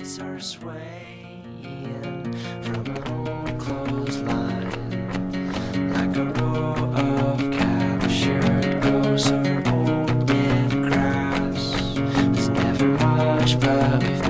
sheets are swaying from an old clothesline, like a row of captured ghosts or old dead grass. There's never much, but we've